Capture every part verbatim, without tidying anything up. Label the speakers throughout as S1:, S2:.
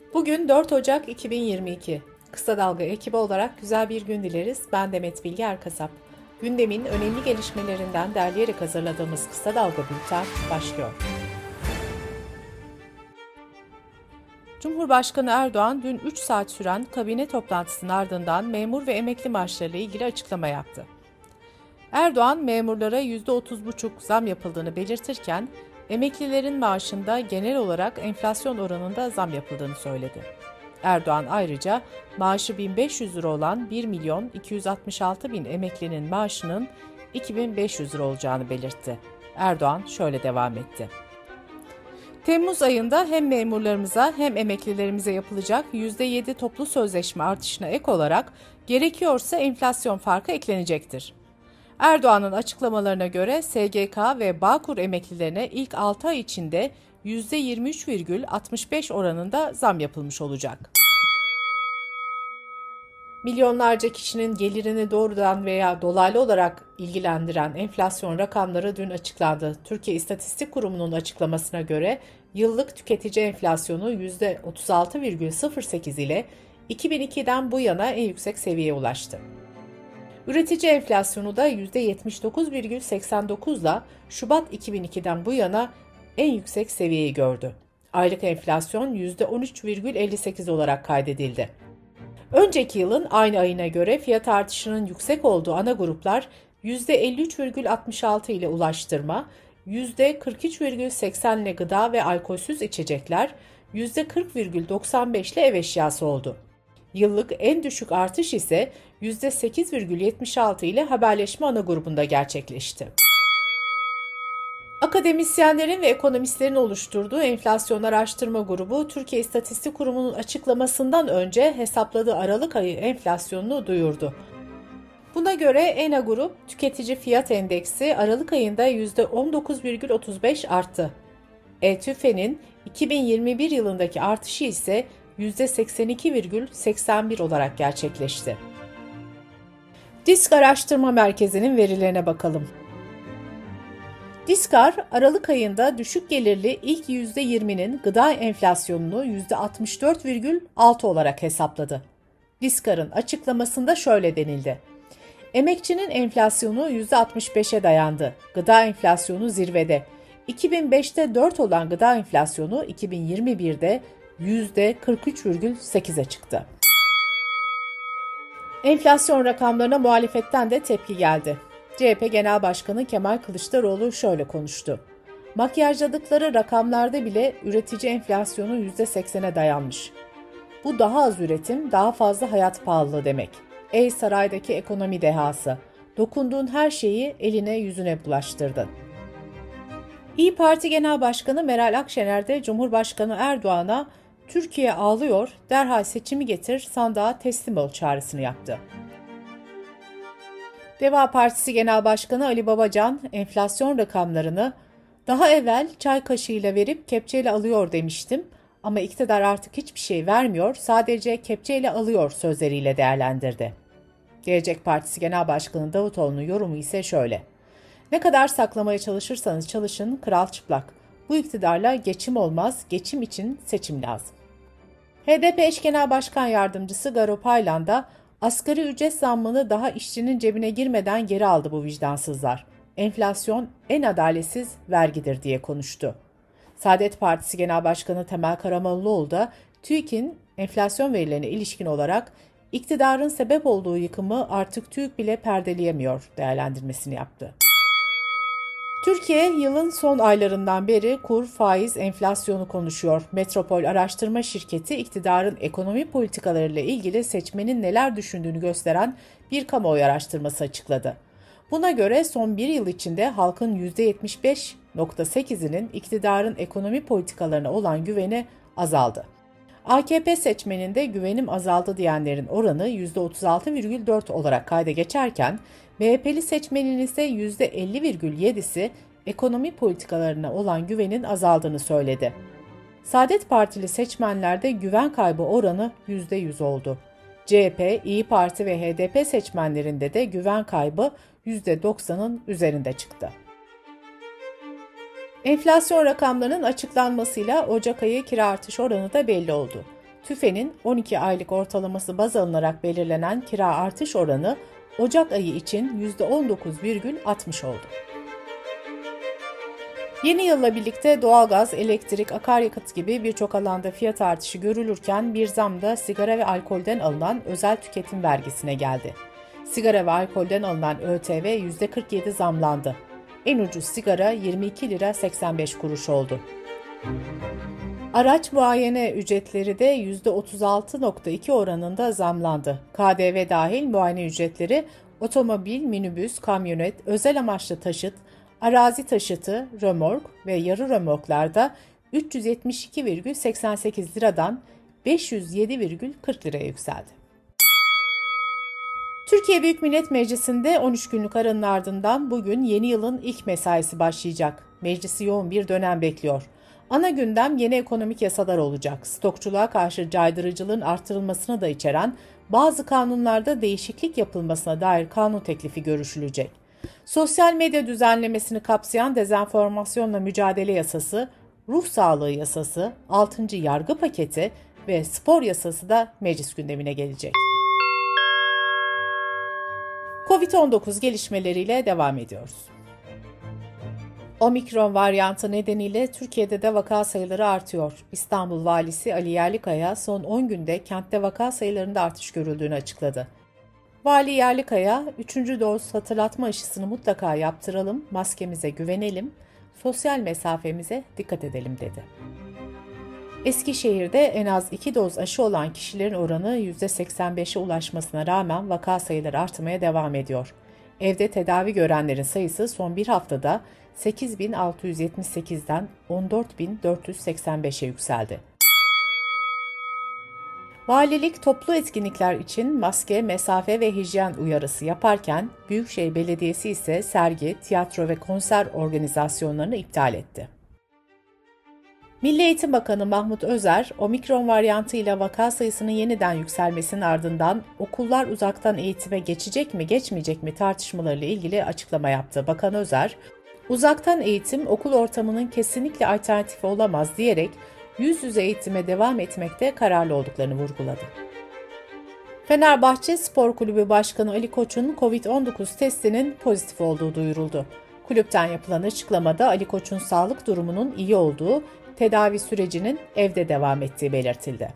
S1: Bugün dört Ocak iki bin yirmi iki. Kısa Dalga ekibi olarak güzel bir gün dileriz. Ben Demet Bilge Erkasap. Gündemin önemli gelişmelerinden derleyerek hazırladığımız Kısa Dalga Bülten başlıyor. Cumhurbaşkanı Erdoğan dün üç saat süren kabine toplantısının ardından memur ve emekli maaşlarıyla ilgili açıklama yaptı. Erdoğan memurlara yüzde otuz buçuk zam yapıldığını belirtirken emeklilerin maaşında genel olarak enflasyon oranında zam yapıldığını söyledi. Erdoğan ayrıca maaşı bin beş yüz lira olan bir milyon iki yüz altmış altı bin emeklinin maaşının iki bin beş yüz lira olacağını belirtti. Erdoğan şöyle devam etti. Temmuz ayında hem memurlarımıza hem emeklilerimize yapılacak yüzde yedi toplu sözleşme artışına ek olarak gerekiyorsa enflasyon farkı eklenecektir. Erdoğan'ın açıklamalarına göre S G K ve Bağkur emeklilerine ilk altı ay içinde yüzde yirmi üç virgül altmış beş oranında zam yapılmış olacak. Milyonlarca kişinin gelirini doğrudan veya dolaylı olarak ilgilendiren enflasyon rakamları dün açıklandı. Türkiye İstatistik Kurumu'nun açıklamasına göre yıllık tüketici enflasyonu yüzde otuz altı virgül sıfır sekiz ile iki bin ikiden bu yana en yüksek seviyeye ulaştı. Üretici enflasyonu da yüzde yetmiş dokuz virgül seksen dokuz ile Şubat iki bin ikiden bu yana en yüksek seviyeyi gördü. Aylık enflasyon yüzde on üç virgül elli sekiz olarak kaydedildi. Önceki yılın aynı ayına göre fiyat artışının yüksek olduğu ana gruplar yüzde elli üç virgül altmış altı ile ulaştırma, yüzde kırk üç virgül seksen ile gıda ve alkolsüz içecekler, yüzde kırk virgül doksan beş ile ev eşyası oldu. Yıllık en düşük artış ise yüzde sekiz virgül yetmiş altı ile haberleşme ana grubunda gerçekleşti. Akademisyenlerin ve ekonomistlerin oluşturduğu enflasyon araştırma grubu, Türkiye İstatistik Kurumu'nun açıklamasından önce hesapladığı Aralık ayı enflasyonunu duyurdu. Buna göre ENA Grup Tüketici Fiyat Endeksi Aralık ayında yüzde on dokuz virgül otuz beş arttı. E-TÜFE'nin iki bin yirmi bir yılındaki artışı ise yüzde seksen iki virgül seksen bir olarak gerçekleşti. DİSK Araştırma Merkezi'nin verilerine bakalım. DİSKAR, Aralık ayında düşük gelirli ilk yüzde yirminin gıda enflasyonunu yüzde altmış dört virgül altı olarak hesapladı. DİSKAR'ın açıklamasında şöyle denildi. Emekçinin enflasyonu yüzde altmış beşe dayandı. Gıda enflasyonu zirvede. iki bin beşte dört olan gıda enflasyonu iki bin yirmi birde yüzde kırk üç virgül sekize çıktı. Enflasyon rakamlarına muhalefetten de tepki geldi. C H P Genel Başkanı Kemal Kılıçdaroğlu şöyle konuştu. Makyajladıkları rakamlarda bile üretici enflasyonu yüzde seksene dayanmış. Bu daha az üretim, daha fazla hayat pahalılığı demek. Ey saraydaki ekonomi dehası, dokunduğun her şeyi eline yüzüne bulaştırdın. İYİ Parti Genel Başkanı Meral Akşener de Cumhurbaşkanı Erdoğan'a Türkiye ağlıyor, derhal seçimi getir, sandığa teslim ol çağrısını yaptı. Deva Partisi Genel Başkanı Ali Babacan, enflasyon rakamlarını daha evvel çay kaşığıyla verip kepçeyle alıyor demiştim ama iktidar artık hiçbir şey vermiyor, sadece kepçeyle alıyor sözleriyle değerlendirdi. Gelecek Partisi Genel Başkanı Davutoğlu'nun yorumu ise şöyle. Ne kadar saklamaya çalışırsanız çalışın, kral çıplak. Bu iktidarla geçim olmaz, geçim için seçim lazım. H D P eş genel başkan yardımcısı Garo Paylan da asgari ücret zammını daha işçinin cebine girmeden geri aldı bu vicdansızlar. Enflasyon en adaletsiz vergidir diye konuştu. Saadet Partisi Genel Başkanı Temel Karamollaoğlu da TÜİK'in enflasyon verilerine ilişkin olarak iktidarın sebep olduğu yıkımı artık TÜİK bile perdeleyemiyor değerlendirmesini yaptı. Türkiye yılın son aylarından beri kur, faiz, enflasyonu konuşuyor. Metropol Araştırma Şirketi iktidarın ekonomi politikalarıyla ilgili seçmenin neler düşündüğünü gösteren bir kamuoyu araştırması açıkladı. Buna göre son bir yıl içinde halkın yüzde yetmiş beş virgül sekizinin iktidarın ekonomi politikalarına olan güveni azaldı. A K P seçmeninde güvenim azaldı diyenlerin oranı yüzde otuz altı virgül dört olarak kayda geçerken, M H P'li seçmenin ise yüzde elli virgül yedisi ekonomi politikalarına olan güvenin azaldığını söyledi. Saadet Partili seçmenlerde güven kaybı oranı yüzde yüz oldu. C H P, İYİ Parti ve H D P seçmenlerinde de güven kaybı yüzde doksanın üzerinde çıktı. Enflasyon rakamlarının açıklanmasıyla Ocak ayı kira artış oranı da belli oldu. TÜFE'nin on iki aylık ortalaması baz alınarak belirlenen kira artış oranı Ocak ayı için yüzde on dokuz virgül altmış oldu. Yeni yılla birlikte doğalgaz, elektrik, akaryakıt gibi birçok alanda fiyat artışı görülürken bir zam da sigara ve alkolden alınan özel tüketim vergisine geldi. Sigara ve alkolden alınan ÖTV yüzde kırk yedi zamlandı. En ucuz sigara yirmi iki lira seksen beş kuruş oldu. Araç muayene ücretleri de yüzde otuz altı virgül iki oranında zamlandı. K D V dahil muayene ücretleri otomobil, minibüs, kamyonet, özel amaçlı taşıt, arazi taşıtı, römork ve yarı römorklarda üç yüz yetmiş iki virgül seksen sekiz liradan beş yüz yedi virgül kırk liraya yükseldi. Türkiye Büyük Millet Meclisi'nde on üç günlük aranın ardından bugün yeni yılın ilk mesaisi başlayacak. Meclisi yoğun bir dönem bekliyor. Ana gündem yeni ekonomik yasalar olacak. Stokçuluğa karşı caydırıcılığın artırılmasını da içeren bazı kanunlarda değişiklik yapılmasına dair kanun teklifi görüşülecek. Sosyal medya düzenlemesini kapsayan dezenformasyonla mücadele yasası, ruh sağlığı yasası, altıncı yargı paketi ve spor yasası da meclis gündemine gelecek. kovid on dokuz gelişmeleriyle devam ediyoruz. Omikron varyantı nedeniyle Türkiye'de de vaka sayıları artıyor. İstanbul Valisi Ali Yerlikaya son on günde kentte vaka sayılarında artış görüldüğünü açıkladı. Vali Yerlikaya, üçüncü doz hatırlatma aşısını mutlaka yaptıralım, maskemize güvenelim, sosyal mesafemize dikkat edelim dedi. Eskişehir'de en az iki doz aşı olan kişilerin oranı yüzde seksen beşe ulaşmasına rağmen vaka sayıları artmaya devam ediyor. Evde tedavi görenlerin sayısı son bir haftada sekiz bin altı yüz yetmiş sekizden on dört bin dört yüz seksen beşe yükseldi. Valilik toplu etkinlikler için maske, mesafe ve hijyen uyarısı yaparken Büyükşehir Belediyesi ise sergi, tiyatro ve konser organizasyonlarını iptal etti. Milli Eğitim Bakanı Mahmut Özer, omikron varyantıyla vaka sayısının yeniden yükselmesinin ardından okullar uzaktan eğitime geçecek mi geçmeyecek mi tartışmalarıyla ilgili açıklama yaptı. Bakan Özer, uzaktan eğitim okul ortamının kesinlikle alternatifi olamaz diyerek yüz yüze eğitime devam etmekte kararlı olduklarını vurguladı. Fenerbahçe Spor Kulübü Başkanı Ali Koç'un kovid on dokuz testinin pozitif olduğu duyuruldu. Kulüpten yapılan açıklamada Ali Koç'un sağlık durumunun iyi olduğu, tedavi sürecinin evde devam ettiği belirtildi.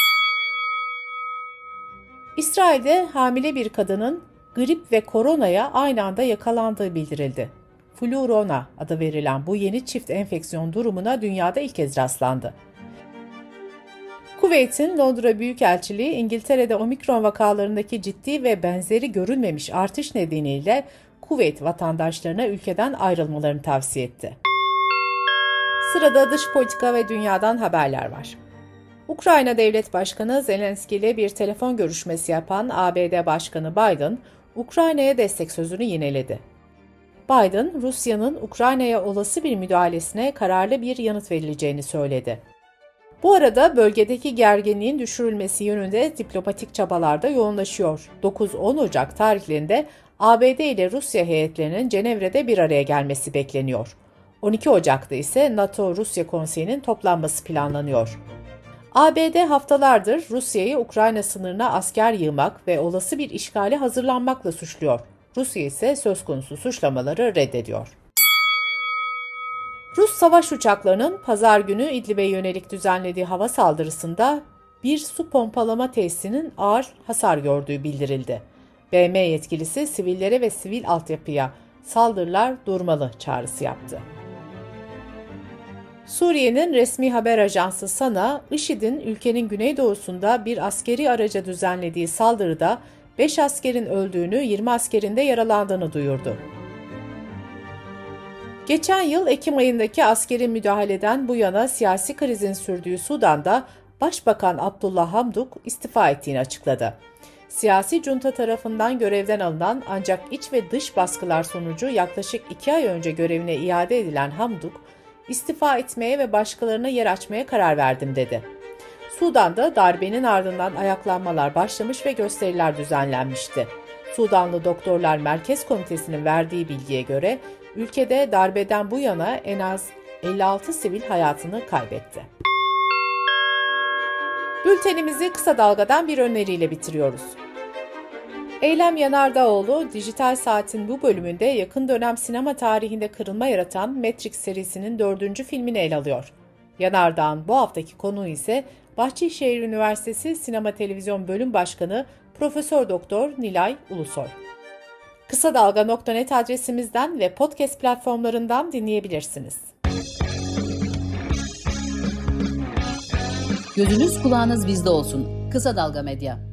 S1: İsrail'de hamile bir kadının grip ve koronaya aynı anda yakalandığı bildirildi. Flurona adı verilen bu yeni çift enfeksiyon durumuna dünyada ilk kez rastlandı. Kuveyt'in Londra Büyükelçiliği, İngiltere'de omikron vakalarındaki ciddi ve benzeri görülmemiş artış nedeniyle Kuveyt vatandaşlarına ülkeden ayrılmalarını tavsiye etti. Sırada dış politika ve dünyadan haberler var. Ukrayna Devlet Başkanı Zelenski ile bir telefon görüşmesi yapan A B D Başkanı Biden, Ukrayna'ya destek sözünü yineledi. Biden, Rusya'nın Ukrayna'ya olası bir müdahalesine kararlı bir yanıt verileceğini söyledi. Bu arada bölgedeki gerginliğin düşürülmesi yönünde diplomatik çabalar da yoğunlaşıyor. dokuz on Ocak tarihlerinde A B D ile Rusya heyetlerinin Cenevre'de bir araya gelmesi bekleniyor. on iki Ocak'ta ise NATO-Rusya Konseyi'nin toplanması planlanıyor. A B D haftalardır Rusya'yı Ukrayna sınırına asker yığmak ve olası bir işgale hazırlanmakla suçluyor. Rusya ise söz konusu suçlamaları reddediyor. Rus savaş uçaklarının pazar günü İdlib'e yönelik düzenlediği hava saldırısında bir su pompalama tesisinin ağır hasar gördüğü bildirildi. B M yetkilisi sivillere ve sivil altyapıya saldırılar durmalı çağrısı yaptı. Suriye'nin resmi haber ajansı SANA, IŞİD'in ülkenin güneydoğusunda bir askeri araca düzenlediği saldırıda beş askerin öldüğünü, yirmi askerin de yaralandığını duyurdu. Geçen yıl Ekim ayındaki askeri müdahaleden bu yana siyasi krizin sürdüğü Sudan'da Başbakan Abdullah Hamdok istifa ettiğini açıkladı. Siyasi junta tarafından görevden alınan ancak iç ve dış baskılar sonucu yaklaşık iki ay önce görevine iade edilen Hamdok, istifa etmeye ve başkalarına yer açmaya karar verdim dedi. Sudan'da darbenin ardından ayaklanmalar başlamış ve gösteriler düzenlenmişti. Sudanlı Doktorlar Merkez Komitesi'nin verdiği bilgiye göre ülkede darbeden bu yana en az elli altı sivil hayatını kaybetti. Bültenimizi kısa dalgadan bir öneriyle bitiriyoruz. Eylem Yanardağoğlu, Dijital Saat'in bu bölümünde yakın dönem sinema tarihinde kırılma yaratan Matrix serisinin dördüncü filmini ele alıyor. Yanardağ'ın bu haftaki konuğu ise Bahçeşehir Üniversitesi Sinema Televizyon Bölüm Başkanı Profesör Doktor Nilay Ulusoy. kısa dalga nokta net adresimizden ve podcast platformlarından dinleyebilirsiniz.
S2: Gözünüz kulağınız bizde olsun. Kısa Dalga Medya.